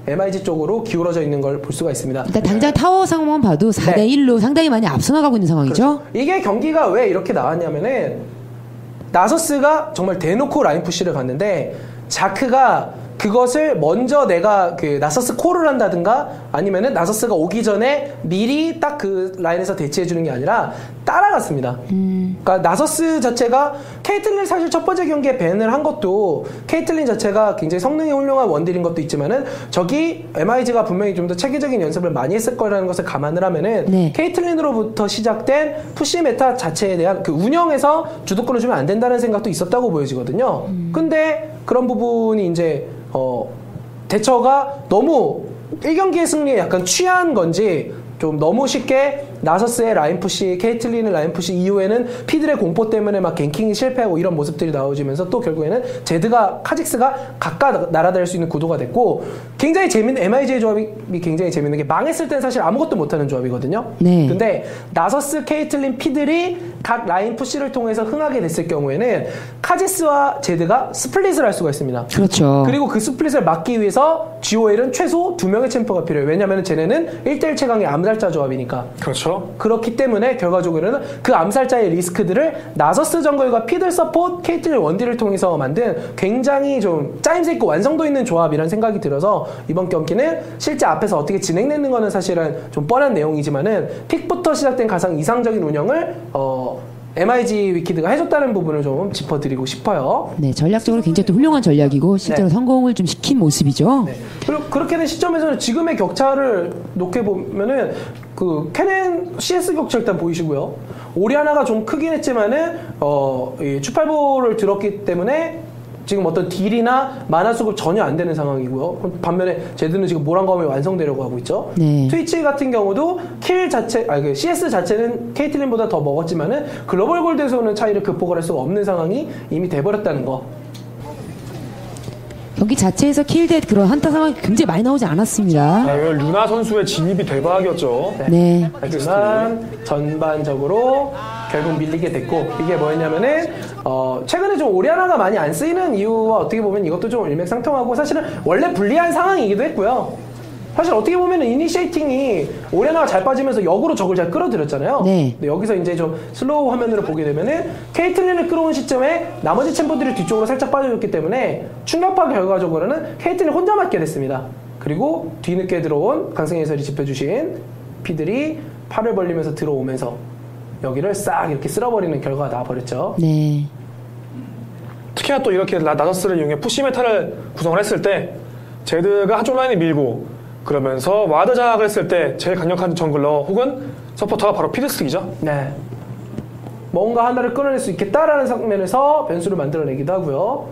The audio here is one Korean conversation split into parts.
MIG 쪽으로 기울어져 있는 걸 볼 수가 있습니다. 일단 당장 타워 상황만 봐도 4대1로 상당히 많이 앞서 나가고 있는 상황이죠. 그렇죠. 이게 경기가 왜 이렇게 나왔냐면은 나서스가 정말 대놓고 라인 푸시를 갔는데 자크가 그것을 먼저 내가 그 나서스 콜을 한다든가 아니면은 나서스가 오기 전에 미리 딱 그 라인에서 대치해 주는 게 아니라 따라갔습니다. 그러니까 나서스 자체가 케이틀린 사실 첫 번째 경기에 밴을 한 것도 케이틀린 자체가 굉장히 성능이 훌륭한 원딜인 것도 있지만은 저기 MIG가 분명히 좀 더 체계적인 연습을 많이 했을 거라는 것을 감안을 하면은 네. 케이틀린으로부터 시작된 푸시 메타 자체에 대한 그 운영에서 주도권을 주면 안 된다는 생각도 있었다고 보여지거든요. 근데 그런 부분이 이제 대처가 너무 1경기의 승리에 약간 취한 건지 좀 너무 쉽게 나서스의 라인푸시, 케이틀린의 라인푸시 이후에는 피들의 공포 때문에 막 갱킹이 실패하고 이런 모습들이 나오면서 또 결국에는 제드가, 카직스가 각각 날아다닐 수 있는 구도가 됐고 굉장히 재밌는 MIG의 조합이 굉장히 재밌는 게 망했을 때는 사실 아무것도 못하는 조합이거든요. 네. 근데 나서스, 케이틀린, 피들이 각 라인푸시를 통해서 흥하게 됐을 경우에는 카직스와 제드가 스플릿을 할 수가 있습니다. 그렇죠. 그리고 그 스플릿을 막기 위해서 GOL은 최소 2명의 챔퍼가 필요해요. 왜냐하면 쟤네는 1대1 최강의 암살자 조합이니까. 그렇죠. 그렇기 때문에 결과적으로는 그 암살자의 리스크들을 나서스 정글과 피들 서포트, 케이틀린 원딜을 통해서 만든 굉장히 좀 짜임새 있고 완성도 있는 조합이라는 생각이 들어서 이번 경기는 실제 앞에서 어떻게 진행되는 거는 사실은 좀 뻔한 내용이지만은 픽부터 시작된 가장 이상적인 운영을 MIG 위키드가 해줬다는 부분을 좀 짚어드리고 싶어요. 네, 전략적으로 굉장히 또 훌륭한 전략이고 실제로 네. 성공을 좀 시킨 모습이죠. 네. 그리고 그렇게 된 시점에서는 지금의 격차를 놓게 보면은 그 캐넨 CS 격차 일단 보이시고요. 오리아나가 좀 크긴 했지만은 이 추팔보를 들었기 때문에 지금 어떤 딜이나 마나 수급 전혀 안 되는 상황이고요. 반면에 제드는 지금 모란검이 완성되려고 하고 있죠. 네. 트위치 같은 경우도 킬 자체, 그 CS 자체는 케이틀린보다 더 먹었지만은 글로벌 골드에서 오는 차이를 극복을 할 수가 없는 상황이 이미 돼버렸다는 거. 경기 자체에서 킬댓 그런 한타 상황이 굉장히 많이 나오지 않았습니다. 네, 루나 선수의 진입이 대박이었죠. 네. 하지만 전반적으로 결국 밀리게 됐고 이게 뭐였냐면은 최근에 좀 오리아나가 많이 안 쓰이는 이유와 어떻게 보면 이것도 좀 일맥상통하고 사실은 원래 불리한 상황이기도 했고요. 사실 어떻게 보면 이니시에이팅이 오리아나가 잘 빠지면서 역으로 적을 잘 끌어들였잖아요. 네. 근데 여기서 이제 좀 슬로우 화면으로 보게 되면은 케이틀린을 끌어온 시점에 나머지 챔버들이 뒤쪽으로 살짝 빠져줬기 때문에 충격파 결과적으로는 케이틀린 혼자 맞게 됐습니다. 그리고 뒤늦게 들어온 강승희 해설이 짚어주신 피들이 팔을 벌리면서 들어오면서 여기를 싹 이렇게 쓸어버리는 결과가 나와버렸죠. 네. 특히나 또 이렇게 나서스를 이용해 푸시 메타를 구성을 했을 때 제드가 한쪽 라인에 밀고 그러면서 와드 장악을 했을 때 제일 강력한 정글러 혹은 서포터가 바로 피드스틱이죠. 네. 뭔가 하나를 끊어낼 수 있겠다라는 측면에서 변수를 만들어내기도 하고요.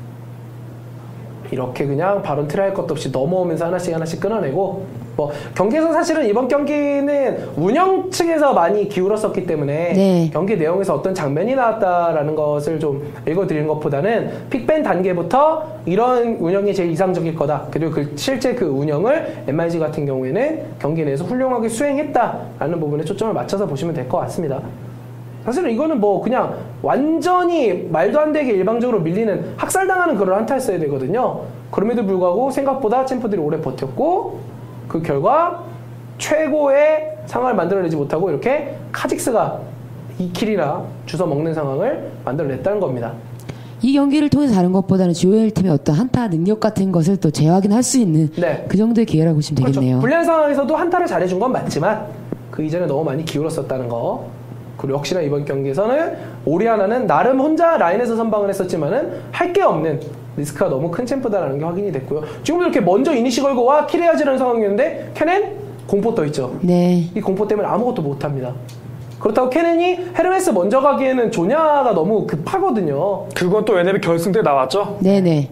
이렇게 그냥 바론 트라이 할 것도 없이 넘어오면서 하나씩 끊어내고 뭐 경기에서 사실은 이번 경기는 운영 측에서 많이 기울었었기 때문에 네. 경기 내용에서 어떤 장면이 나왔다라는 것을 좀 읽어드리는 것보다는 픽밴 단계부터 이런 운영이 제일 이상적일 거다. 그리고 실제 그 운영을 MIG 같은 경우에는 경기 내에서 훌륭하게 수행했다라는 부분에 초점을 맞춰서 보시면 될 것 같습니다. 사실은 이거는 뭐 그냥 완전히 말도 안 되게 일방적으로 밀리는 학살당하는 그런 한타였어야 되거든요. 그럼에도 불구하고 생각보다 챔프들이 오래 버텼고 그 결과 최고의 상황을 만들어내지 못하고 이렇게 카직스가 2킬이나 주워 먹는 상황을 만들어냈다는 겁니다. 이 경기를 통해서 다른 것보다는 GOL 팀의 어떤 한타 능력 같은 것을 또 재확인할 수 있는 네. 그 정도의 기회라고 보시면 되겠네요. 그렇죠. 불리한 상황에서도 한타를 잘해준 건 맞지만 그 이전에 너무 많이 기울었었다는 거. 그리고 역시나 이번 경기에서는 오리아나는 나름 혼자 라인에서 선방을 했었지만은 할 게 없는 리스크가 너무 큰 챔프다라는 게 확인이 됐고요. 지금도 이렇게 먼저 이니시 걸고 와 킬해야지라는 상황이었는데 캐넨 공포 떠있죠. 네. 이 공포 때문에 아무것도 못합니다. 그렇다고 캐넨이 헤르메스 먼저 가기에는 조냐가 너무 급하거든요. 그건 또 NLB 결승 때 나왔죠. 네네.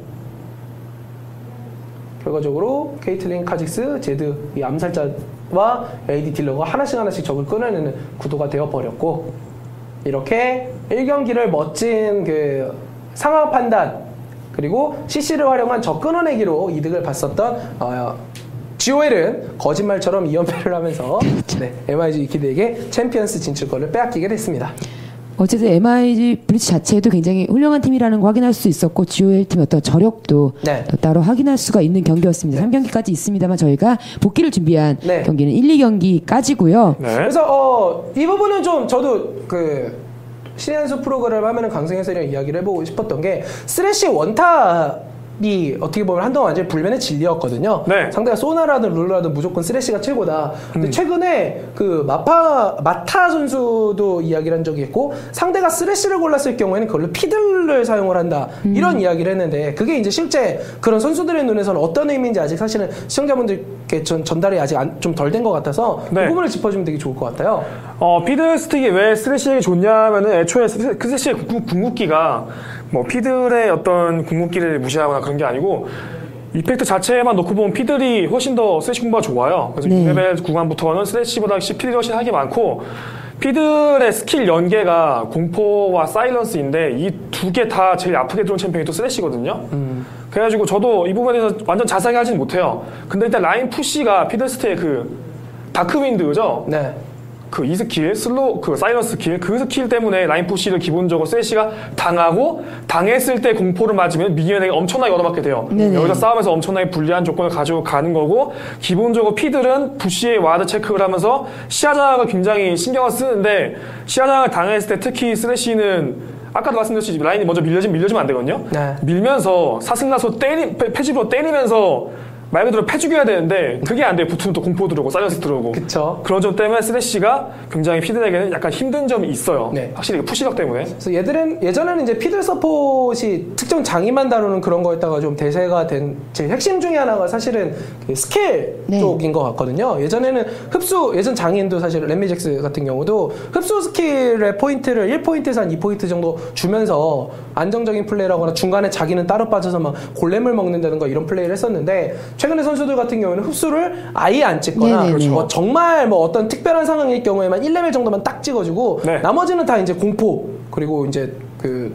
결과적으로 케이틀린, 카직스, 제드 이 암살자와 AD 딜러가 하나씩 적을 끊어내는 구도가 되어버렸고 이렇게 1경기를 멋진 그 상황 판단 그리고 CC를 활용한 적 끊어내기로 이득을 봤었던 GOL은 거짓말처럼 2연패를 하면서 네, MIG 위키드에게 챔피언스 진출권을 빼앗기게 됐습니다. 어쨌든 MIG 블리츠 자체도 굉장히 훌륭한 팀이라는 거 확인할 수 있었고 GOL 팀의 어떤 저력도 네. 따로 확인할 수가 있는 경기였습니다. 3경기까지 있습니다만 저희가 복귀를 준비한 네. 경기는 1, 2경기까지고요. 네. 그래서 이 부분은 좀 저도 그 신의 한 수 프로그램 하면은 강승 해설이랑 이야기를 해보고 싶었던 게 스레시 원탑이 어떻게 보면 한동안 완전히 불면의 진리였거든요. 네. 상대가 소나라든 룰라든 무조건 스레시가 최고다. 근데 최근에 그 마타 선수도 이야기를 한 적이 있고 상대가 스레시를 골랐을 경우에는 그걸로 피들을 사용을 한다. 이런 이야기를 했는데 그게 이제 실제 그런 선수들의 눈에서는 어떤 의미인지 아직 사실은 시청자분들께 전달이 아직 좀 덜 된 것 같아서 네. 그 부분을 짚어주면 되게 좋을 것 같아요. 피들 스틱이 왜 스레시에게 좋냐면은 애초에 스레시의 궁극기가 뭐 피들의 어떤 궁극기를 무시하거나 그런 게 아니고 이펙트 자체만 놓고 보면 피들이 훨씬 더 스레시 공부가 좋아요. 그래서 네. 6레벨 구간부터는 스레시보다 피들이 훨씬 하기 많고 피들의 스킬 연계가 공포와 사일런스인데 이 두 개 다 제일 아프게 들어온 챔피언이 또 스레시거든요. 그래가지고 저도 이 부분에 대해서 완전 자세하게 하진 못해요. 근데 일단 라인 푸시가 피들 스테의 그 다크윈드죠? 네. 그 이 스킬, 그 사이런스 스킬, 그 스킬 때문에 라인 푸시를 기본적으로 스레시가 당하고 당했을 때 공포를 맞으면 미니언에게 엄청나게 얻어맞게 돼요. 네네. 여기서 싸움에서 엄청나게 불리한 조건을 가지고 가는 거고 기본적으로 피들은 부시의 와드 체크를 하면서 시야장악을 굉장히 신경을 쓰는데 시야장악을 당했을 때 특히 스레시는 아까도 말씀드렸듯이 라인이 먼저 밀려지면 안 되거든요. 네. 밀면서 사슬나서 패집으로 때리면서 말 그대로 패 죽여야 되는데 그게 안 돼요. 붙으면 또 공포 들어오고 사이런스 들어오고 그쵸. 그런 점 때문에 스레시가 굉장히 피들에게는 약간 힘든 점이 있어요. 네. 확실히 푸시력 때문에. 그래서 예전에는 이제 피들 서폿이 특정 장인만 다루는 그런 거였다가 좀 대세가 된 제 핵심 중에 하나가 사실은 그 스킬 네. 쪽인 것 같거든요. 예전에는 예전 장인도 사실 램미젝스 같은 경우도 흡수 스킬의 포인트를 1포인트에서 한 2포인트 정도 주면서 안정적인 플레이를 하거나 중간에 자기는 따로 빠져서 막 골렘을 먹는다든가 이런 플레이를 했었는데 최근에 선수들 같은 경우에는 흡수를 아예 안 찍거나 네네네. 정말 뭐 어떤 특별한 상황일 경우에만 1레벨 정도만 딱 찍어주고 네. 나머지는 다 이제 공포 그리고 이제 그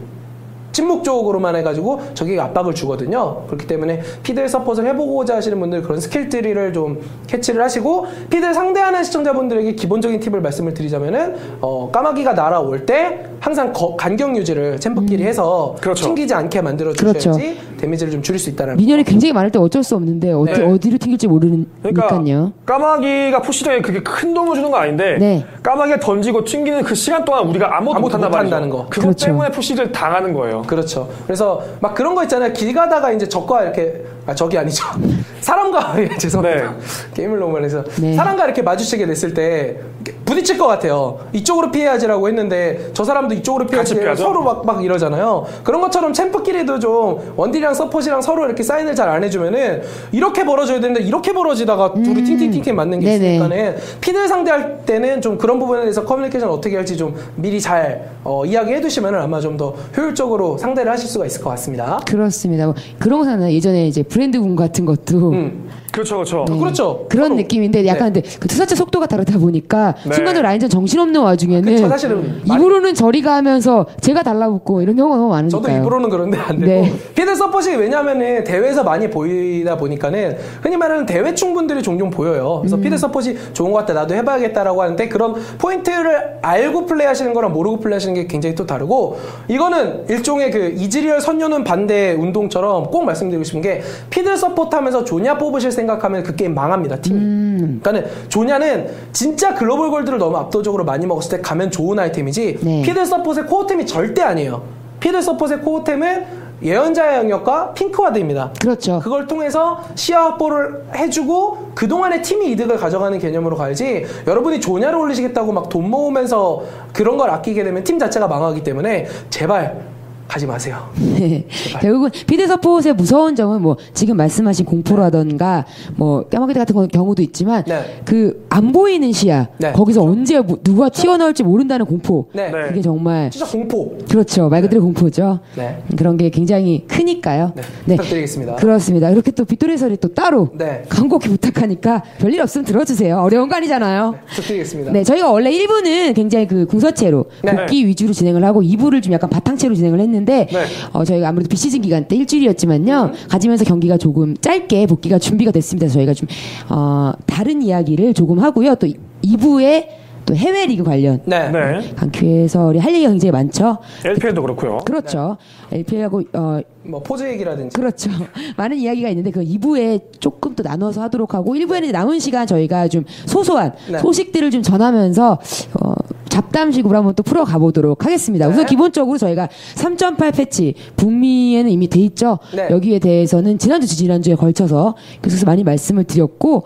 침묵 쪽으로만 해가지고 저기 압박을 주거든요. 그렇기 때문에 피들 서폿을 해보고자 하시는 분들 그런 스킬들을 좀 캐치를 하시고 피들 상대하는 시청자분들에게 기본적인 팁을 말씀을 드리자면은 까마귀가 날아올 때 항상 간격 유지를 챔프끼리 해서 그렇죠. 튕기지 않게 만들어 주셔야지 그렇죠. 데미지를 좀 줄일 수 있다는 미니언이 굉장히 많을 때 어쩔 수 없는데 네. 어디로 튕길지 모르니까요. 그러니까 까마귀가 푸시력에 그렇게 큰 도움을 주는 거 아닌데 네. 까마귀가 던지고 튕기는 그 시간 동안 우리가 아무것도 못한단 말이죠. 못한다는 거. 그것 그렇죠. 때문에 푸시를 당하는 거예요. 그렇죠. 그래서 막 그런 거 있잖아요. 길 가다가 이제 적과 이렇게 적이 아니죠. 사람과 죄송합니다. 네. 게임을 너무 많이 해서 네. 사람과 이렇게 마주치게 됐을 때 부딪힐 것 같아요. 이쪽으로 피해야지라고 했는데 저 사람도 이쪽으로 피해야지 피하죠? 서로 막 이러잖아요. 그런 것처럼 챔프끼리도 좀 원딜이랑 서폿이랑 서로 이렇게 사인을 잘 안 해주면은 이렇게 벌어져야 되는데 이렇게 벌어지다가 둘이 팅팅팅팅 맞는 게 네네. 있으니까는 피들 상대할 때는 좀 그런 부분에 대해서 커뮤니케이션 어떻게 할지 좀 미리 잘 이야기해 두시면 아마 좀 더 효율적으로 상대를 하실 수가 있을 것 같습니다. 그렇습니다. 뭐 그런 거잖아요. 예전에 이제 브랜드군 같은 것도 그렇죠, 그렇죠. 네. 그렇죠. 그런 서로. 느낌인데 약간 근데 그 투사체 속도가 다르다 보니까 네. 순간적으로 라인전 정신없는 와중에는 그쵸, 사실은 입으로는 저리 가면서 제가 달라붙고 이런 경우가 너무 많으니까요. 저도 입으로는 그런데 안 되고 네. 피들 서폿이 왜냐면은 대회에서 많이 보이다 보니까는 흔히 말하는 대회충 분들이 종종 보여요. 그래서 피들 서폿이 좋은 것 같다 나도 해봐야겠다라고 하는데 그런 포인트를 알고 플레이하시는 거랑 모르고 플레이하시는 게 굉장히 또 다르고 이거는 일종의 그 이즈리얼 선녀는 반대 운동처럼 꼭 말씀드리고 싶은 게 피들 서폿 하면서 조냐 뽑으실 생각하면 그 게임 망합니다 팀이. 그러니까는 조냐는 진짜 글로벌 골드를 너무 압도적으로 많이 먹었을 때 가면 좋은 아이템이지 네. 피들 서폿의 코어템이 절대 아니에요. 피들 서폿의 코어템은 예언자의 영역과 핑크와드입니다. 그렇죠. 그걸 통해서 시야 확보를 해주고 그동안의 팀이 이득을 가져가는 개념으로 가야지 여러분이 조냐를 올리시겠다고 막 돈 모으면서 그런 걸 아끼게 되면 팀 자체가 망하기 때문에 제발 가지 마세요. 네. 결국은 피드 서폿의 무서운 점은 뭐 지금 말씀하신 공포라던가 뭐 까마귀 같은 경우도 있지만 네. 그 안 보이는 시야 네. 거기서 언제 누가 튀어나올지 모른다는 공포 네. 네. 그게 정말 진짜 공포. 그렇죠 말 그대로 공포죠. 네. 그런 게 굉장히 크니까요. 네. 부탁드리겠습니다. 그렇습니다. 이렇게 또 빗돌이 해설이 또 따로 네. 간곡히 부탁하니까 별일 없으면 들어주세요. 어려운 거 아니잖아요. 부탁드리겠습니다. 네, 저희가 원래 1부는 굉장히 그 궁서체로 네. 복귀 위주로 진행을 하고 2부를 좀 약간 바탕체로 진행을 했는데 네. 저희가 아무래도 비시즌 기간 때 일주일이었지만요. 가지면서 경기가 조금 짧게 복귀가 준비가 됐습니다. 저희가 좀 다른 이야기를 조금 하고요. 또 2부에 또 해외 리그 관련 네. 네. 강큐에서 할 얘기가 굉장히 많죠. LPL도 그렇고요. 그렇죠. LPL하고 뭐 포즈 얘기라든지. 그렇죠. 많은 이야기가 있는데 그 2부에 조금 또 나눠서 하도록 하고 1부에는 이제 남은 시간 저희가 좀 소소한 네. 소식들을 좀 전하면서 잡담식으로 한번 또 풀어가 보도록 하겠습니다. 네. 우선 기본적으로 저희가 3.8 패치 북미에는 이미 돼 있죠. 네. 여기에 대해서는 지난주에 걸쳐서 계속해서 많이 말씀을 드렸고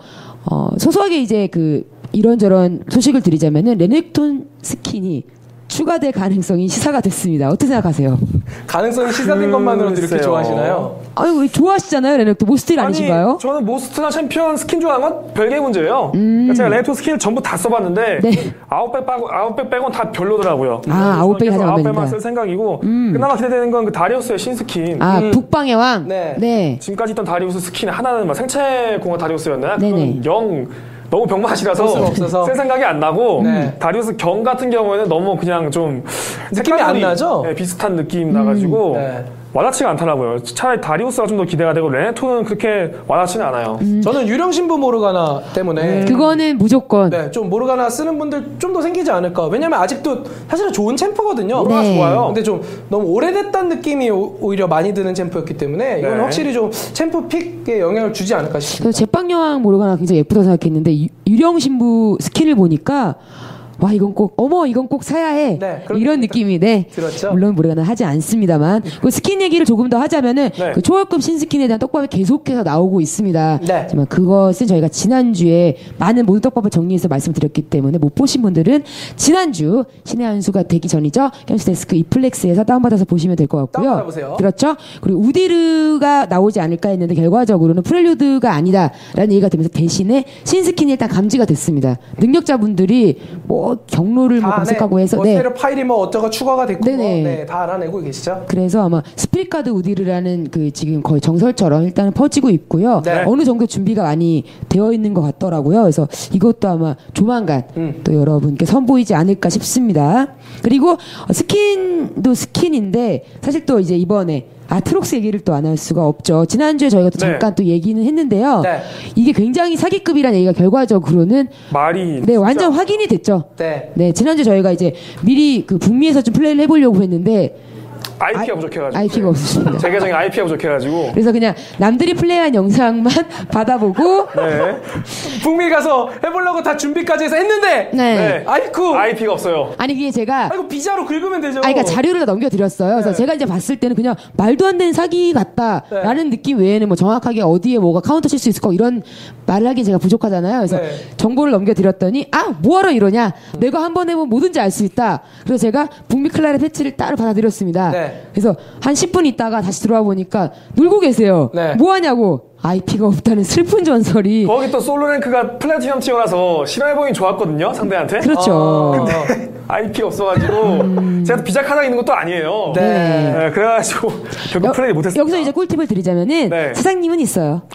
소소하게 이제 그 이런저런 소식을 드리자면은 레넥톤 스킨이 추가될 가능성이 시사가 됐습니다. 어떻게 생각하세요? 가능성이 시사된 것만으로도 이렇게 글쎄요. 좋아하시나요? 아유, 왜 좋아하시잖아요, 레넥톤. 모스틸 아니신가요? 저는 모스트나 챔피언 스킨 좋아하는 건 별개의 문제예요. 그러니까 제가 레넥톤 스킨을 전부 다 써봤는데 네. 아웃백 빼곤 다 별로더라고요. 아웃백이 가장 마음에 아웃백만 든다. 쓸 생각이고 그나마 기대되는 건 그 다리우스의 신스킨. 북방의 왕. 네. 네. 지금까지 있던 다리우스 스킨 하나는 막 생체 공허 다리우스였나요? 네네. 그건 영 너무 병맛이라서 소스가 없어서. 쓸 생각이 안 나고 네. 다리우스 경 같은 경우에는 너무 그냥 좀 느낌이 안 색깔이, 나죠? 네, 비슷한 느낌 나가지고 네. 와닿지가 않더라고요. 차라리 다리우스가 좀 더 기대가 되고 레네톤은 그렇게 와닿지는 않아요. 저는 유령 신부 모르가나 때문에 그거는 무조건. 네, 좀 모르가나 쓰는 분들 좀 더 생기지 않을까. 왜냐면 아직도 사실은 좋은 챔프거든요. 모르가나 네. 좋아요. 근데 좀 너무 오래됐다는 느낌이 오히려 많이 드는 챔프였기 때문에 이건 네. 확실히 좀 챔프 픽에 영향을 주지 않을까 싶습니다. 그래서 제빵여왕 모르가나 굉장히 예쁘다고 생각했는데 유령 신부 스킨을 보니까 와 이건 꼭 사야 해. 네, 이런 느낌이 네. 들었죠? 물론 모르가나 하지 않습니다만 그 스킨 얘기를 조금 더 하자면은 네. 그 초월급 신스킨에 대한 떡밥이 계속해서 나오고 있습니다. 네. 하지만 그것은 저희가 지난주에 많은 모든 떡밥을 정리해서 말씀드렸기 때문에 못 보신 분들은 지난주 신의 한 수가 되기 전이죠. 캠스데스크 이플렉스에서 다운받아서 보시면 될 것 같고요. 다운받아보세요. 그렇죠. 그리고 우디르가 나오지 않을까 했는데 결과적으로는 프렐류드가 아니다라는 얘기가 되면서 대신에 신스킨이 일단 감지가 됐습니다. 능력자분들이 뭐 경로를 뭐 검색하고 해서 뭐 스테레오 파일이 뭐 어쩌고 추가가 됐고 네네. 네, 다 알아내고 계시죠? 그래서 아마 스피릿가드 우디르라는 그 지금 거의 정설처럼 일단은 퍼지고 있고요. 네. 어느 정도 준비가 많이 되어 있는 것 같더라고요. 그래서 이것도 아마 조만간 또 여러분께 선보이지 않을까 싶습니다. 그리고 스킨도 스킨인데 사실 또 이제 이번에 아트록스 얘기를 또 안 할 수가 없죠. 지난주에 저희가 또 네. 잠깐 또 얘기는 했는데요. 네. 이게 굉장히 사기급이라는 얘기가 결과적으로는 말이 네, 완전 확인이 됐죠. 네. 네, 지난주 저희가 이제 미리 그 북미에서 좀 플레이를 해보려고 했는데 IP가 부족해가지고 IP가 없으십니다. 제 계정에 IP가 부족해가지고 그래서 그냥 남들이 플레이한 영상만 받아보고 네. 북미 가서 해보려고 다 준비까지 해서 했는데 네. 네. 아이쿠 IP가 없어요. 아니 이게 제가 아이고 비자로 긁으면 되죠. 그러니까 자료를 다 넘겨드렸어요. 그래서 네. 제가 이제 봤을 때는 그냥 말도 안 되는 사기 같다라는 느낌 외에는 뭐 정확하게 어디에 뭐가 카운터 칠 수 있을 거 이런 말을 하기 제가 부족하잖아요. 그래서 네. 정보를 넘겨드렸더니 뭐하러 이러냐. 내가 한번 해보면 뭐든지 알 수 있다. 그래서 제가 북미 클라의 패치를 따로 받아드렸습니다. 네. 그래서 한 10분 있다가 다시 들어와 보니까 놀고 계세요. 네. 뭐하냐고. IP가 없다는 슬픈 전설이. 거기 또 솔로 랭크가 플래티넘 티어라서 실험해보긴 좋았거든요, 상대한테. 그렇죠. IP가 없어가지고 제가 또 비자카드가 있는 것도 아니에요. 네. 네, 그래가지고 결국 플레이 못했어요. 여기서 이제 꿀팁을 드리자면은 네. 사장님은 있어요.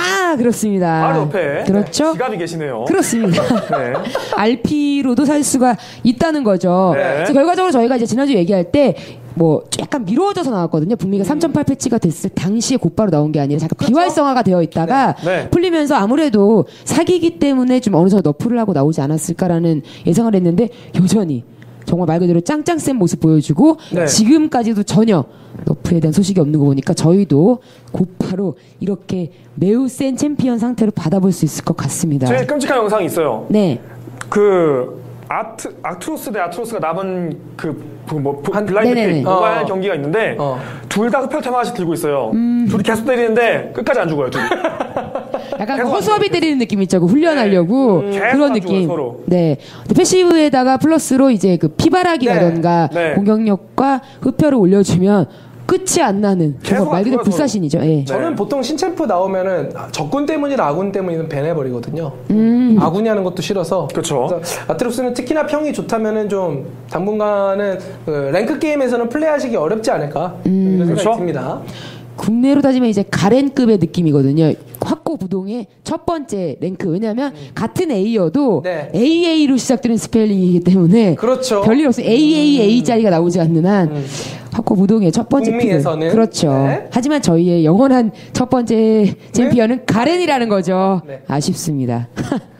아, 그렇습니다. 바로 옆에 그렇죠. 지갑이 계시네요. 그렇습니다. 네. RP로도 살 수가 있다는 거죠. 네. 그래서 결과적으로 저희가 이제 지난주 얘기할 때 뭐 약간 미뤄져서 나왔거든요. 북미가 3.8 패치가 됐을 당시에 곧바로 나온 게 아니라 잠깐 비활성화가 되어 있다가 네. 풀리면서 아무래도 사기이기 때문에 좀 어느 정도 너프를 하고 나오지 않았을까라는 예상을 했는데 여전히 정말 말 그대로 짱짱 센 모습 보여주고 네. 지금까지도 전혀 너프에 대한 소식이 없는 거 보니까 저희도 곧바로 이렇게 매우 센 챔피언 상태로 받아볼 수 있을 것 같습니다. 제일 끔찍한 영상이 있어요. 네. 그 아트로스 대 아트로스가 남은 블라인드 네네네. 픽 모바일 경기가 있는데 둘 다 흡혈 테마같이 들고 있어요. 둘이 계속 때리는데 끝까지 안 죽어요. 둘이. 약간 허수아비 때리는 느낌 있죠. 그 훈련하려고 계속 그런 안 느낌. 죽어요, 서로. 네. 근데 패시브에다가 플러스로 이제 그 피바라기라던가 네. 네. 공격력과 흡혈을 올려주면 끝이 안 나는 계속 정말 말 그대로 안 죽어요, 불사신이죠. 예. 저는 보통 신챔프 나오면은 적군 때문이나 아군 때문이면 밴해버리거든요. 아군이 하는 것도 싫어서. 그쵸. 그래서 아트록스는 특히나 평이 좋다면은 좀 당분간은 그 랭크 게임에서는 플레이하시기 어렵지 않을까 이런 생각이 그쵸? 듭니다. 국내로 따지면 이제 가렌급의 느낌이거든요. 확고부동의 첫 번째 랭크. 왜냐하면 같은 A여도 네. AA로 시작되는 스펠링이기 때문에 그렇죠. 별일 없어요. AAA자리가 나오지 않는 한 확고부동의 첫 번째 북미에서는. 픽은. 그렇죠. 네. 하지만 저희의 영원한 첫 번째 챔피언은 가렌이라는 거죠. 네. 아쉽습니다.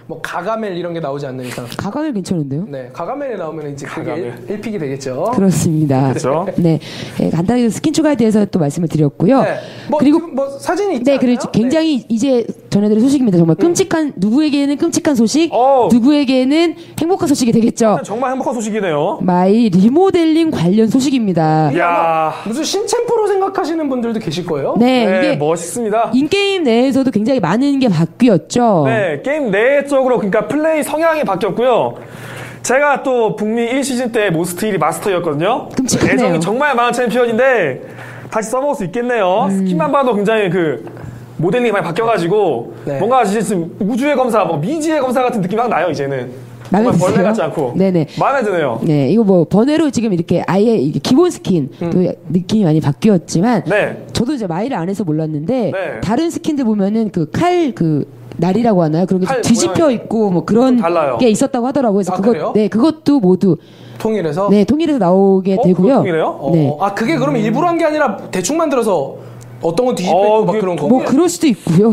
뭐 가가멜 이런 게 나오지 않는 이상. 가강을 괜찮은데요? 네, 가가멜에 나오면 이제 그게 가가멜. 1픽이 되겠죠. 그렇습니다. 그렇죠. 네, 간단하게 스킨 추가에 대해서 또 말씀을 드렸고요. 네. 그리고 뭐 사진이 있지 네, 않나요? 그리고 굉장히 이제 전해드릴 소식입니다. 정말 끔찍한 누구에게는 끔찍한 소식, 누구에게는 행복한 소식이 되겠죠. 정말 행복한 소식이네요. 마이 리모델링 관련 소식입니다. 네. 야, 무슨 신챔프로 생각하시는 분들도 계실 거예요. 네, 네, 이게 멋있습니다. 인게임 내에서도 굉장히 많은 게 바뀌었죠. 네, 게임 내적으로 그러니까 플레이 성향이 바뀌었고요. 제가 또 북미 1시즌 때 모스트 1이 마스터였거든요. 끔찍하네요. 애정이 정말 많은 챔피언인데 다시 써먹을 수 있겠네요. 스킨만 봐도 굉장히 그 모델링이 많이 바뀌어가지고 네. 뭔가 지금 우주의 검사, 뭐 미지의 검사 같은 느낌이 막 나요 이제는. 마음에 정말 벌레 드세요? 같지 않고. 네네. 마음에 드네요. 네, 이거 뭐 번외로 지금 이렇게 아예 이게 기본 스킨 또 느낌이 많이 바뀌었지만 네. 저도 이제 마이를 안 해서 몰랐는데 네. 다른 스킨들 보면은 그 칼 날이라고 하나요? 그런 게 칼 뒤집혀 모양이 있고 뭐 그런 달라요. 게 있었다고 하더라고요. 그래서 그래요? 네, 그것도 모두 통일해서. 네, 통일해서 나오게 되고요. 통일해요? 네. 아 그게 그럼 일부러 한 게 아니라 대충 만들어서 어떤 건 뒤집혀 있고 막 그게 그런 거. 뭐 그럴 수도 있고요.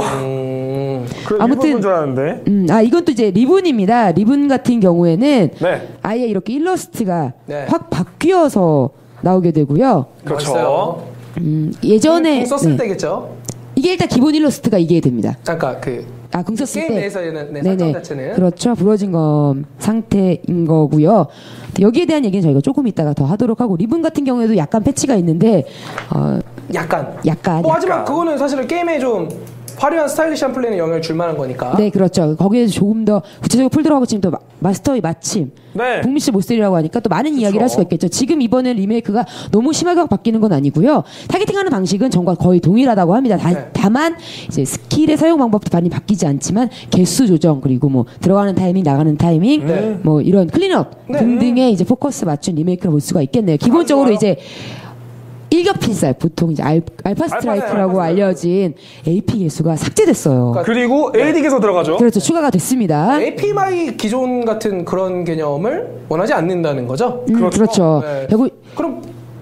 아무튼 아무튼- 줄 알았는데. 이건 또 이제 리븐입니다. 리븐 같은 경우에는 네. 아예 이렇게 일러스트가 네. 확 바뀌어서 나오게 되고요. 그렇죠. 멋있어요. 예전에 공 썼을 네. 때겠죠. 이게 일단 기본 일러스트가 이게 됩니다. 잠깐 그 공 썼을 게임 때 내에서는 네, 설정 자체는 그렇죠. 부러진 검 상태인 거고요. 여기에 대한 얘기는 저희가 조금 이따가 더 하도록 하고 리븐 같은 경우에도 약간 패치가 있는데 약간. 약간 뭐 하지만 그거는 사실은 게임에 좀 화려한 스타일리시한 플레이에 영향을 줄 만한 거니까. 네, 그렇죠. 거기에 조금 더 구체적으로 풀 들어가고 지금 또 마스터의 마침 네. 북미 씨 모델이라고 하니까 또 많은 이야기를 할 수가 있겠죠. 지금 이번엔 리메이크가 너무 심하게 바뀌는 건 아니고요. 타겟팅하는 방식은 전과 거의 동일하다고 합니다. 네. 다만 이제 스킬의 사용 방법도 많이 바뀌지 않지만 개수 조정 그리고 뭐 들어가는 타이밍 나가는 타이밍 네. 뭐 이런 클린업 네. 등등의 이제 포커스 맞춘 리메이크를 볼 수가 있겠네요. 기본적으로 좋아요. 이제 일격필살 보통 이제 알파 스트라이크라고 알려진 AP 개수가 삭제됐어요. 그러니까 그리고 AD 계속 들어가죠. 그렇죠. 추가가 됐습니다. AP마이 기존 같은 그런 개념을 원하지 않는다는 거죠. 그렇죠. 네. 결국 그럼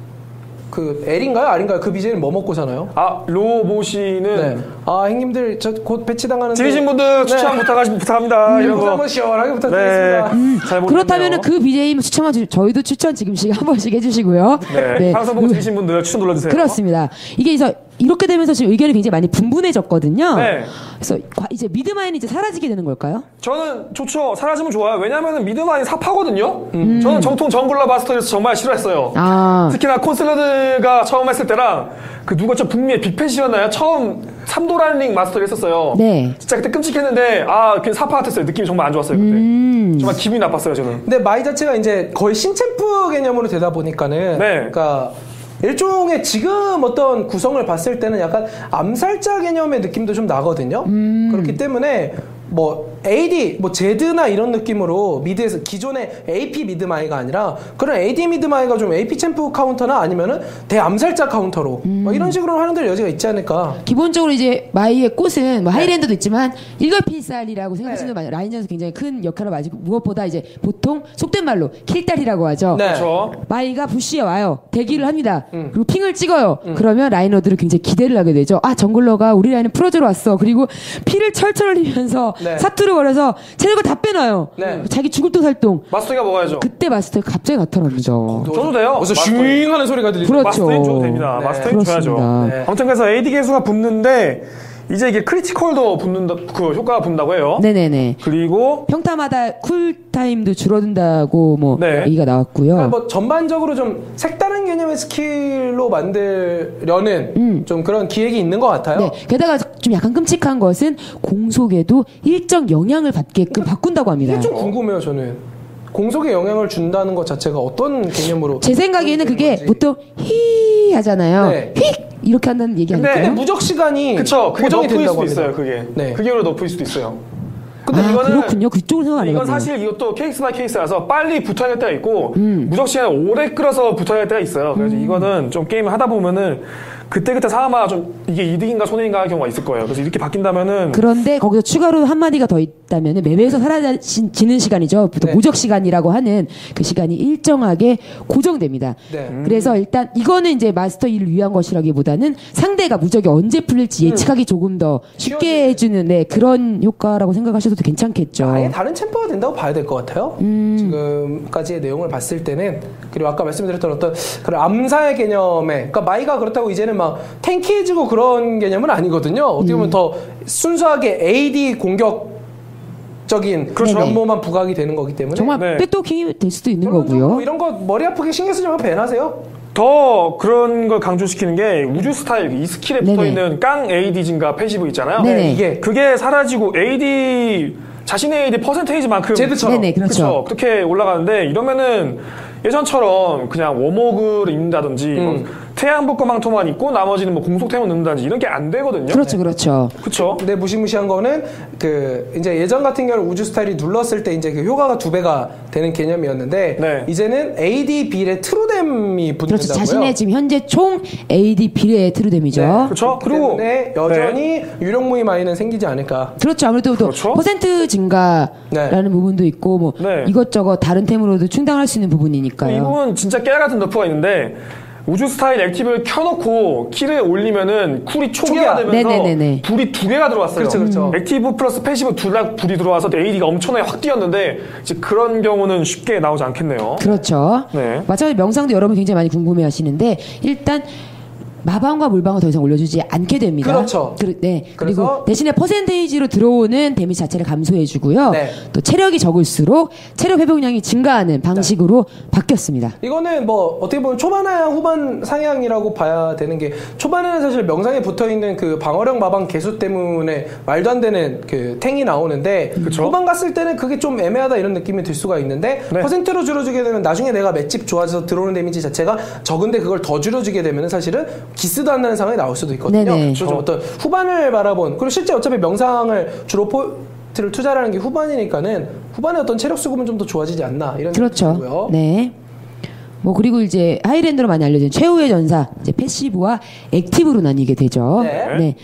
그 L인가요? R인가요? 그 BJ는 뭐 먹고 사나요? 로보시는 네. 아 형님들 저 곧 배치당하는데 지으신 분들 추천 부탁합니다. 이런 거. 한번 시원하게 부탁드리겠습니다. 잘 모르겠네요. 그렇다면 그 BJ님 추천만 저희도 추천 지금씩 한 번씩 해주시고요. 네. 방송 보고 들으신 분들 추천 눌러주세요. 그렇습니다. 이게 이렇게 되면서 지금 의견이 굉장히 많이 분분해졌거든요. 네. 그래서 이제 미드마인이 이제 사라지게 되는 걸까요? 저는 좋죠. 사라지면 좋아요. 왜냐하면 미드만이 사파거든요. 저는 정통 정글러 마스터에서 정말 싫어했어요. 특히나 콘슬러드가 처음 했을 때랑 그 누가 북미의 빅팬시였나요? 처음 3도란 링 마스터를 했었어요. 네. 진짜 그때 끔찍했는데 그냥 사파 같았어요. 느낌이 정말 안 좋았어요. 그때. 정말 기분이 나빴어요. 저는. 근데 마이 자체가 이제 거의 신챔프 개념으로 되다 보니까는 네. 그러니까 일종의 지금 어떤 구성을 봤을 때는 약간 암살자 개념의 느낌도 좀 나거든요. 그렇기 때문에 뭐 AD, 뭐 제드나 이런 느낌으로 미드에서 기존의 AP 미드마이가 아니라 그런 AD 미드마이가 좀 AP 챔프 카운터나 아니면은 대암살자 카운터로 뭐 이런 식으로 하는 데 여지가 있지 않을까. 기본적으로 이제 마이의 꽃은 뭐 하이랜드도 있지만 일거필살이라고 생각하시는 분 라인전에서 굉장히 큰 역할을 가지고 무엇보다 이제 보통 속된 말로 킬딸이라고 하죠. 네. 그렇죠. 마이가 부시에 와요. 대기를 합니다. 그리고 핑을 찍어요. 그러면 라이너들은 굉장히 기대를 하게 되죠. 정글러가 우리 라인을 풀어주러 왔어. 그리고 피를 철철 흘리면서 네. 사투를 벌여서 체력을 다 빼놔요. 네. 자기 죽을 똥 살똥. 마스터가 먹어야죠. 그때 마스터가 갑자기 나타납니다. 줘도 돼요. 어서 마스터인. 슈잉하는 소리가 들리죠. 그렇죠. 마스터인 줘도 됩니다. 네. 마스터인 줘야죠. 그렇습니다. 네. 아무튼 그래서 AD 개수가 붙는데 이제 이게 크리티컬도 붙는다, 그 효과가 붙는다고 해요. 네네네. 그리고 평타마다 쿨타임도 줄어든다고 뭐 네. 얘기가 나왔고요. 그러니까 뭐 전반적으로 좀 색다른 개념의 스킬로 만들려는 좀 그런 기획이 있는 것 같아요. 네. 게다가 좀 약간 끔찍한 것은 공속에도 일정 영향을 받게끔 바꾼다고 합니다. 이게 좀 궁금해요, 저는. 공속에 영향을 준다는 것 자체가 어떤 개념으로. 제 생각에는 그게 건지. 보통 히 하잖아요. 네. 휙 이렇게 한다는 얘기 근데 근데 아닐까요? 무적 시간이 그쵸. 그게 고정이 높을 된다고 수도 합니다. 있어요. 그게. 네. 그게 오히려 높을 수도 있어요. 근데 이거는 그렇군요. 그쪽으로 생각 안 이건 해봤네요. 사실 이것도 케이스 바이 케이스라서 빨리 붙어야 될 때가 있고 무적 시간을 오래 끌어서 붙어야 될 때가 있어요. 그래서 이거는 좀 게임을 하다 보면은 그때그때 상황마다 좀 이게 이득인가 손해인가 할 경우가 있을 거예요. 그래서 이렇게 바뀐다면은 그런데 거기서 추가로 한마디가 더 있다면 매매에서 사라지는 시간이죠. 보통 네. 무적 시간이라고 하는 그 시간이 일정하게 고정됩니다. 네. 그래서 일단 이거는 이제 마스터 1을 위한 것이라기보다는 상대가 무적이 언제 풀릴지 예측하기 조금 더 쉽게 해주는 네, 그런 효과라고 생각하셔도 괜찮겠죠. 아예 다른 챔프가 된다고 봐야 될 것 같아요. 지금까지의 내용을 봤을 때는 그리고 아까 말씀드렸던 어떤 그런 암살 개념에 그러니까 마이가 그렇다고 이제는 막 탱키해지고 그런 개념은 아니거든요. 어떻게 보면 더 순수하게 AD 공격적인 그렇죠. 면모만 부각이 되는 거기 때문에 정말 네. 백도킹이 될 수도 있는 뭐 거고요. 이런 거 머리 아프게 신경 쓰지 말고 밴하세요. 더 그런 걸 강조시키는 게 우주 스타일 이 스킬에 네네. 붙어있는 깡 AD 증가 패시브 있잖아요. 네네. 이게 그게 사라지고 AD 자신의 AD 퍼센테이지만큼 제드처럼. 네네, 그렇죠. 그쵸. 그렇게 올라가는데 이러면은 예전처럼 그냥 워머그를 입는다든지 뭐 태양복거망토만 입고 나머지는 뭐 공속템을 넣는다든지 이런 게 안 되거든요. 그렇죠, 그렇죠. 그쵸. 근데 무시무시한 거는 그 이제 예전 같은 경우는 우주 스타일이 눌렀을 때 이제 그 효과가 2배가 되는 개념이었는데 네. 이제는 AD 빌에 트루뎀이 붙는다고요. 그렇죠. 자신의 지금 현재 총 AD 비례의 트루뎀이죠. 네. 그쵸. 그리고 그리고 때문에 여전히 유령무이 마이는 생기지 않을까. 그렇죠. 아무래도 또 그렇죠. 퍼센트 증가라는 부분도 있고 뭐 네. 이것저것 다른 템으로도 충당할 수 있는 이 부분이니까요. 부분 진짜 깨알 같은 너프가 있는데 우주 스타일 액티브를 켜놓고 키를 올리면은 쿨이 초기화 되면서 네네네네. 불이 2개가 들어왔어요. 그렇죠, 그렇죠. 액티브 플러스 패시브 둘 다 불이 들어와서 AD가 엄청나게 확 뛰었는데 이제 그런 경우는 쉽게 나오지 않겠네요. 그렇죠. 네. 마찬가지로 명상도 여러분 굉장히 많이 궁금해 하시는데 일단 마방과 물방은 더 이상 올려주지 않게 됩니다. 그렇죠. 네. 그래서 그리고 대신에 퍼센테이지로 들어오는 데미지 자체를 감소해주고요. 네. 또 체력이 적을수록 체력 회복량이 증가하는 방식으로 바뀌었습니다. 이거는 뭐 어떻게 보면 초반 하향 후반 상향이라고 봐야 되는 게 초반에는 사실 명상에 붙어있는 그 방어력 마방 개수 때문에 말도 안 되는 그 탱이 나오는데 그쵸. 후반 갔을 때는 그게 좀 애매하다 이런 느낌이 들 수가 있는데 네. 퍼센트로 줄여주게 되면 나중에 내가 맷집 좋아져서 들어오는 데미지 자체가 적은데 그걸 더 줄여주게 되면 사실은 기스도 안 나는 상황이 나올 수도 있거든요. 네네. 그래서 좀 어떤 후반을 바라본 그리고 실제 어차피 명상을 주로 포인트를 투자하는 게 후반이니까는 후반에 어떤 체력 수급은 좀 더 좋아지지 않나 이런 그렇죠. 생각이 들고요. 네. 뭐 그리고 이제 하이랜드로 많이 알려진 최후의 전사 이제 패시브와 액티브로 나뉘게 되죠. 네.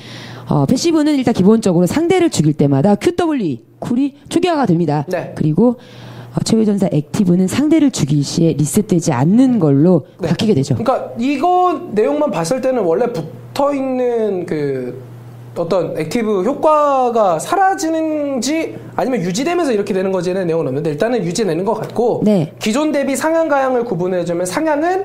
패시브는 일단 기본적으로 상대를 죽일 때마다 QW 쿨이 초기화가 됩니다. 네. 그리고 최후의 전사 액티브는 상대를 죽일 시에 리셋되지 않는 걸로 네. 바뀌게 되죠. 그러니까 이거 내용만 봤을 때는 원래 붙어 있는 그 어떤 액티브 효과가 사라지는지 아니면 유지되면서 이렇게 되는 거지는 내용은 없는데 일단은 유지되는 것 같고 네. 기존 대비 상향 가향을 구분해주면 상향은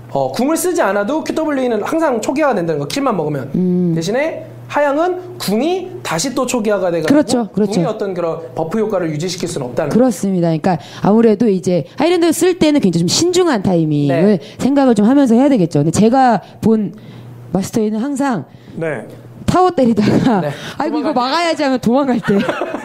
궁을 쓰지 않아도 QW는 항상 초기화가 된다는 거 킬만 먹으면 대신에 하향은 궁이 다시 또 초기화가 돼가지고 그렇죠, 그렇죠. 궁이 어떤 그런 버프 효과를 유지시킬 수는 없다는 그렇습니다. 그러니까 아무래도 이제 하이랜드 쓸 때는 굉장히 좀 신중한 타이밍을 네. 생각을 좀 하면서 해야 되겠죠. 근데 제가 본 마스터에는 항상 네. 타워 때리다가 네. 아이고 이거 막아야지 하면 도망갈 때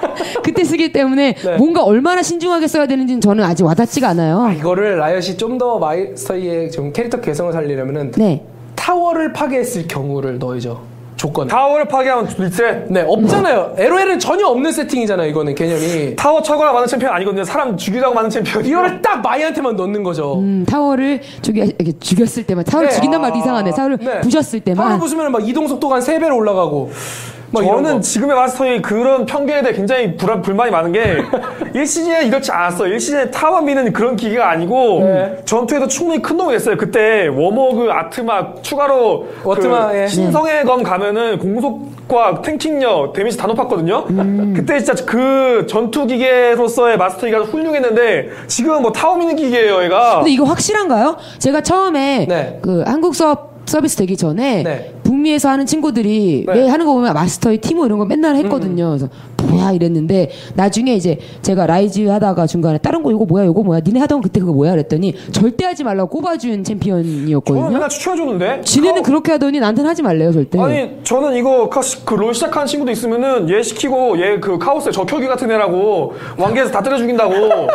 그때 쓰기 때문에 네. 뭔가 얼마나 신중하게 써야 되는지는 저는 아직 와닿지가 않아요. 이거를 라이엇이 좀 더 마이스터의 좀 캐릭터 개성을 살리려면은 네. 타워를 파괴했을 경우를 넣어야죠. 조건. 타워를 파괴하면 리셋. 네, 없잖아요. LOL은 전혀 없는 세팅이잖아요, 이거는 개념이. 타워 쳐거나 많은 챔피언 아니거든요. 사람 죽이라고 많은 챔피언. 이거를 딱 마이한테만 넣는 거죠. 타워를 이렇게 죽였을 때만 타워를 네. 죽인단 말도 이상하네. 타워를 네. 부셨을 때만 타워를 부수면 막 이동 속도가 한 3배로 올라가고. 막 이런 저는 거. 지금의 마스터의 그런 편견에 대해 굉장히 불만이 많은 게 1시즌에 이렇지 않았어요. 1시즌에 타워 미는 그런 기계가 아니고 네. 전투에도 충분히 큰 도움이 됐어요. 그때 워머그 아트막 추가로 워트마, 그 예. 신성의 검 가면은 공속과 탱킹력 데미지 다 높았거든요. 그때 진짜 그 전투 기계로서의 마스터이가 훌륭했는데 지금은 뭐 타워 미는 기계예요, 얘가. 근데 이거 확실한가요? 제가 처음에 네. 그 한국 서비스 되기 전에 네. 북미에서 하는 친구들이 네. 매 하는 거 보면 마스터의 티모 이런 거 맨날 했거든요. 그래서 뭐야 이랬는데 나중에 이제 제가 라이즈 하다가 중간에 다른 거 이거 뭐야 니네 하던 거 그때 그거 뭐야 그랬더니 절대 하지 말라고 꼽아준 저는 챔피언이었거든요. 맨날 추천해줬는데. 지네는 그렇게 하더니 나한테는 하지 말래요 절대. 아니 저는 이거 그 롤 시작한 친구도 있으면은 얘 시키고 얘 그 카오스의 적혈기 같은 애라고 왕계에서 다 때려 죽인다고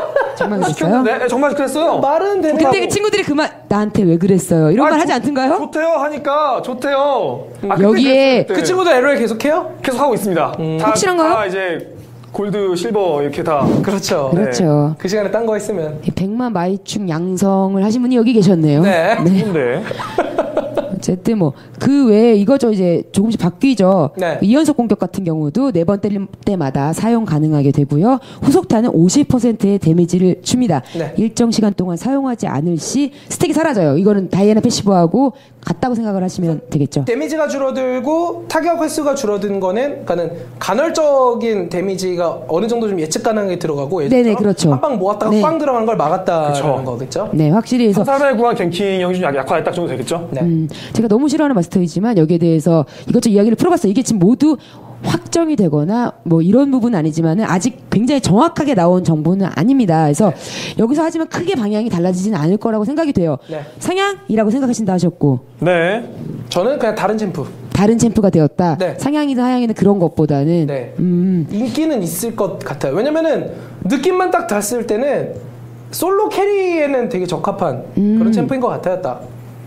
정말 그랬어요? 시켰는데 네, 정말 그랬어요. 말은 되는 그때 그 친구들이 그만 나한테 왜 그랬어요 이런 말 하지 않던가요? 좋대요 하니까 좋대요. 그때 여기에 그랬어요, 그 친구도 LOL 계속해요? 계속 하고 있습니다. 확실한가요? 다 이제 골드, 실버 이렇게 다. 그렇죠. 그렇죠. 그 시간에 딴 거 했으면. 100만 마이충 양성을 하신 분이 여기 계셨네요. 네. 근데 어쨌든 뭐 그 외에 이거죠 이제 조금씩 바뀌죠. 네. 이연속 공격 같은 경우도 4번 때릴 때마다 사용 가능하게 되고요. 후속타는 50%의 데미지를 줍니다. 네. 일정 시간 동안 사용하지 않을 시 스택이 사라져요. 이거는 다이애나 패시브하고 같다고 생각을 하시면 되겠죠. 데미지가 줄어들고 타격 횟수가 줄어든 거는 그러니까는 간헐적인 데미지가 어느 정도 좀 예측 가능하게 들어가고 네네, 그렇죠. 한 방 모았다가 네. 꽝 들어가는 걸 막았다는 그쵸. 거겠죠. 네, 확실히 해서 사람에 구한 갱킹형이 좀 약화했다 정도 되겠죠? 네. 제가 너무 싫어하는 마스터이지만 여기에 대해서 이것저것 이야기를 풀어봤어요. 이게 지금 모두 확정이 되거나 뭐 이런 부분은 아니지만은 아직 굉장히 정확하게 나온 정보는 아닙니다. 그래서 여기서 하지만 크게 방향이 달라지지는 않을 거라고 생각이 돼요. 네. 상향이라고 생각하신다 하셨고 네. 저는 그냥 다른 챔프. 다른 챔프가 되었다. 네. 상향이든 하향이든 그런 것보다는 네. 인기는 있을 것 같아요. 왜냐면은 느낌만 딱 닿았을 때는 솔로 캐리에는 되게 적합한 그런 챔프인 것 같아요. 딱.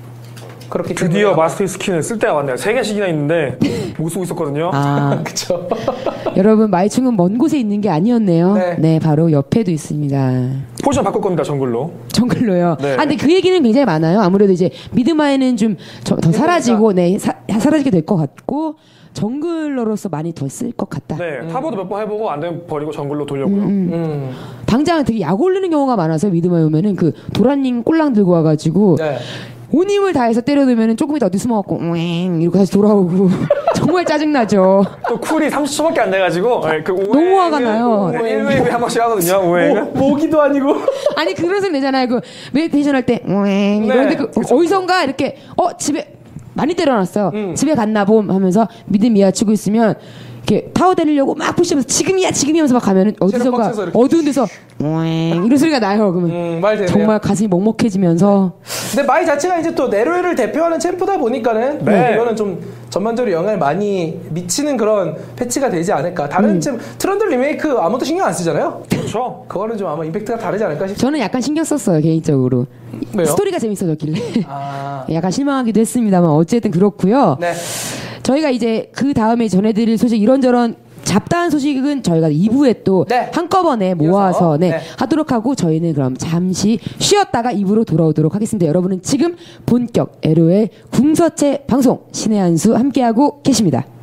그렇기 때문에 드디어 마스터의 스킨을 쓸 때가 왔네요. 3개씩이나 있는데 못 쓰고 있었거든요. 아, 그렇죠. 여러분 마이충은 먼 곳에 있는 게 아니었네요. 네. 네, 바로 옆에도 있습니다. 포지션 바꿀 겁니다. 정글로. 정글로요. 네. 아, 근데 그 얘기는 굉장히 많아요. 아무래도 이제 미드마에는 좀 더 사라지고, 네, 사라지게 될 것 같고, 정글러로서 많이 더 쓸 것 같다. 네. 타보도 몇 번 해보고 안 되면 버리고 정글로 돌려고요. 당장 되게 약 올리는 경우가 많아서 미드마에 오면은 그 도란님 꼴랑 들고 와가지고, 네. 온 힘을 다해서 때려두면은 조금 이따 어디 숨어갖고, 왱 이러고 다시 돌아오고. 정말 짜증나죠. 또 쿨이 30초밖에 안 돼가지고 그 너무 화가 나요. 1웨이브에 한 번씩 하거든요. 오행은. 모기도 아니고. 아니, 그런 소리 내잖아요. 그, 메디테이션 할 때, 이런데 그, 어디선가 이렇게, 집에, 많이 때려놨어요. 집에 갔나 봄 하면서 미드 미아 치고 있으면, 이렇게 타워 때리려고 막 푸시하면서 지금이야 하면서 막 가면은 어디선가 빡쳐서 이렇게. 어두운 데서, 이런 소리가 나요. 그러면. 말 되네요. 정말 가슴이 먹먹해지면서. 근데 마이 자체가 이제 또 네로에를 대표하는 챔프다 보니까는 네. 이거는 좀 전반적으로 영향을 많이 미치는 그런 패치가 되지 않을까. 다른 트런들 리메이크 아무도 신경 안 쓰잖아요. 그렇죠. 그거는 좀 아마 임팩트가 다르지 않을까 싶어요. 저는 약간 신경 썼어요, 개인적으로. 왜요? 스토리가 재밌어졌길래. 아, 약간 실망하기도 했습니다만 어쨌든 그렇고요. 네. 저희가 이제 그 다음에 전해드릴 소식 이런저런 잡다한 소식은 저희가 2부에 또 네. 한꺼번에 모아서 네. 하도록 하고 저희는 그럼 잠시 쉬었다가 2부로 돌아오도록 하겠습니다. 여러분은 지금 본격 LOL 궁서체 방송 신의 한수 함께하고 계십니다.